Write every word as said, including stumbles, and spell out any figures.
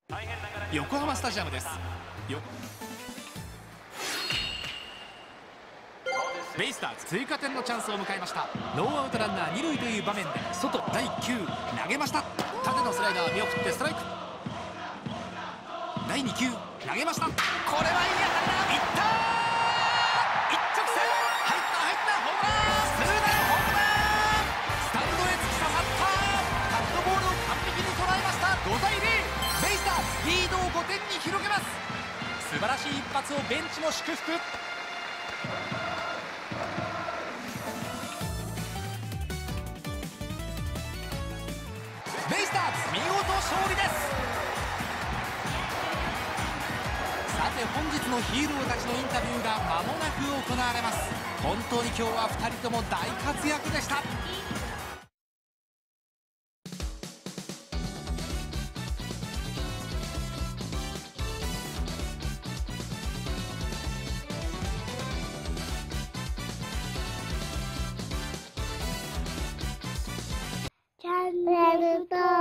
横浜スタジアムですよ。ベイスターズ追加点のチャンスを迎えました。ノーアウトランナー二塁という場面で外だいいっ球投げました。縦のスライダー見送ってストライク。だいに球投げました。これはいい当たりだ。いったー、一直線入った入ったホームラン、ツーランホームラン、スタンドへ突き刺さった。カットボールを完璧に捉えました。ごたいゼロ、ベイスターズリードをごてんに広げます。素晴らしい一発をベンチも祝福。ベイスターズ見事勝利です。さて本日のヒーローたちのインタビューが間もなく行われます。本当に今日はふたりとも大活躍でした。 チャンネル登